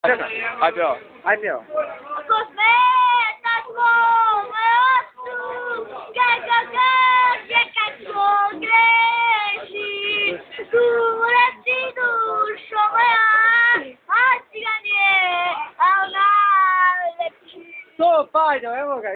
Addio. Addio. Aspetta come tu, che cazzo cresci, tu resti tu, sciopera, a una So, fai, dovevo